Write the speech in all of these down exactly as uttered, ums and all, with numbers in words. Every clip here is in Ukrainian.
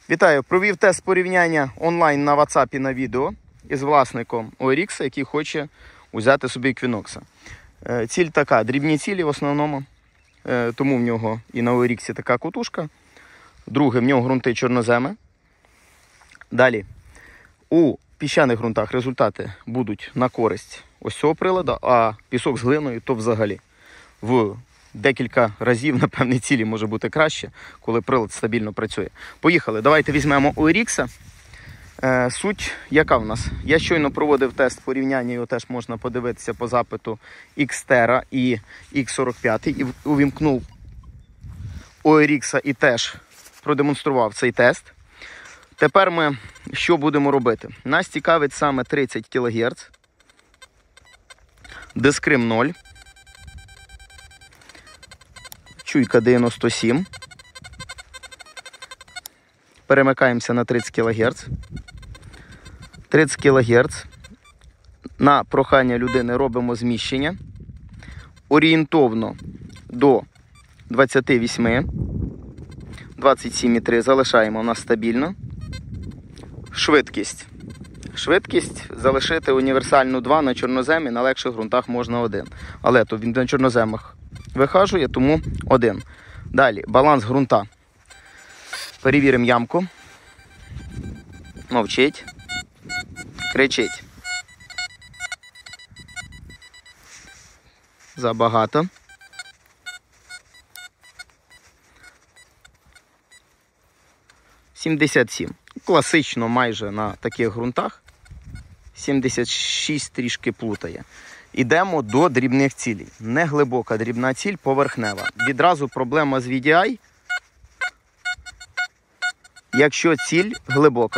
Вітаю! Провів тест порівняння онлайн на WhatsApp на відео із власником о ар ікс, який хоче взяти собі Equinox. Ціль така, дрібні цілі в основному, тому в нього і на о ар ікс така кутушка. Друге, в нього ґрунти чорноземи. Далі, у піщаних ґрунтах результати будуть на користь ось цього приладу, а пісок з глиною то взагалі. В декілька разів, напевне, цілі може бути краще, коли прилад стабільно працює. Поїхали, давайте візьмемо о ар ікс. Е, суть яка в нас? Я щойно проводив тест порівняння, його теж можна подивитися по запиту Xterra і ікс сорок п'ять. І увімкнув о ар ікс і теж продемонстрував цей тест. Тепер ми що будемо робити? Нас цікавить саме тридцять кілогерц, дискрим нуль, чуйка дев'яносто сім. Перемикаємося на тридцять кілогерц. тридцять кілогерц. На прохання людини робимо зміщення. Орієнтовно до двадцяти восьми. двадцять сім і три залишаємо у нас стабільно. Швидкість. Швидкість залишити універсальну два на чорноземі, на легших ґрунтах можна один. Але то він на чорноземах вихажує, тому один. Далі, баланс ґрунта. Перевіримо ямку. Мовчить. Кричить. Забагато. сімдесят сім. Класично майже на таких ґрунтах. сімдесят шість трішки плутає. Ідемо до дрібних цілей. Не глибока дрібна ціль, поверхнева. Відразу проблема з ві ді ай, якщо ціль глибока.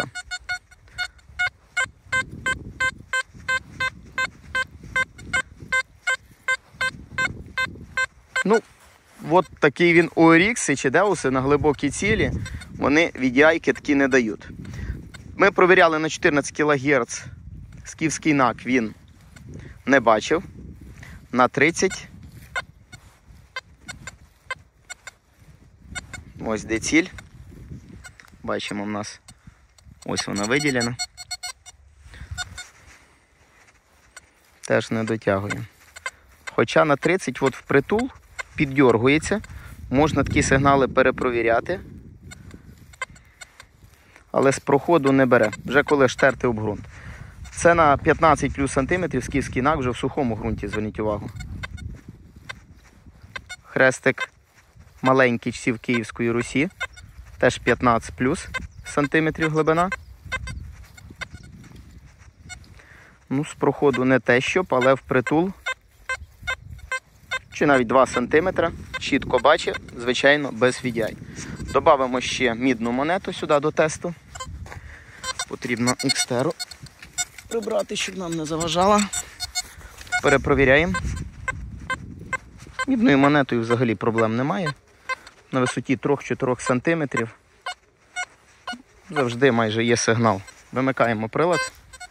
Ну, от такий він о ар ікс і Чедеуси на глибокі цілі, вони ві ді ай такі не дають. Ми провіряли на чотирнадцять кілогерц, скіфський нак він не бачив. На тридцять. Ось де ціль. Бачимо, в нас ось вона виділена. Теж не дотягує. Хоча на тридцять от впритул піддьоргується. Можна такі сигнали перепровіряти. Але з проходу не бере. Вже коли штерти об ґрунт. Це на п'ятнадцять плюс сантиметрів скіфський нак вже в сухому ґрунті, зверніть увагу. Хрестик маленький часів Київської Русі. Теж п'ятнадцять плюс сантиметрів глибина. Ну, з проходу не те щоб, але впритул. Чи навіть два сантиметри. Чітко бачить, звичайно, без ві ді ай. Добавимо ще мідну монету сюди до тесту. Потрібно Xterra прибрати, щоб нам не заважала. Перепровіряємо. Мідною монетою взагалі проблем немає. На висоті три-чотири сантиметрів завжди майже є сигнал. Вимикаємо прилад.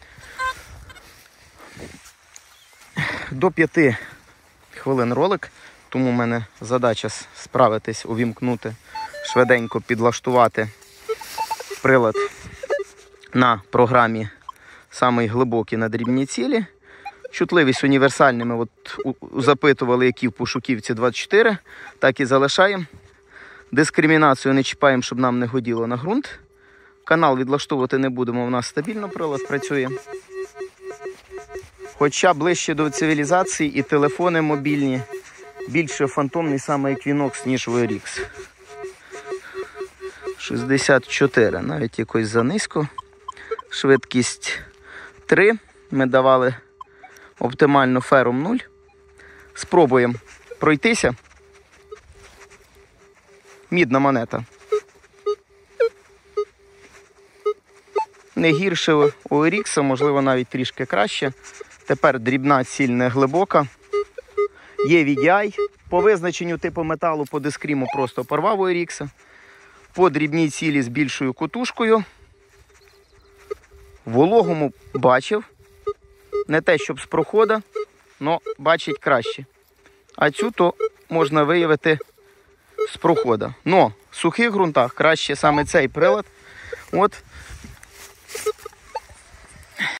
До п'яти хвилин ролик, тому в мене задача справитись, увімкнути, швиденько підлаштувати прилад на програмі самий глибокий на дрібні цілі. Чутливість універсальними, от запитували, які в пошуківці двадцять чотири, так і залишаємо. Дискримінацію не чіпаємо, щоб нам не годіло на ґрунт. Канал відлаштовувати не будемо, у нас стабільно прилад працює. Хоча ближче до цивілізації і телефони мобільні більше фантомний саме Equinox, ніж о ар ікс. шістдесят чотири, навіть якось занизько. Швидкість три. Ми давали оптимально ферум нуль. Спробуємо пройтися. Мідна монета. Не гірше о ар ікс, можливо навіть трішки краще. Тепер дрібна ціль не глибока. Є ві ді ай. По визначенню типу металу по дискріму просто порвав о ар ікс. По дрібній цілі з більшою кутушкою. Вологому бачив. Не те, щоб з проходу, але бачить краще. А цю то можна виявити з проходу. Но в сухих ґрунтах краще саме цей прилад От,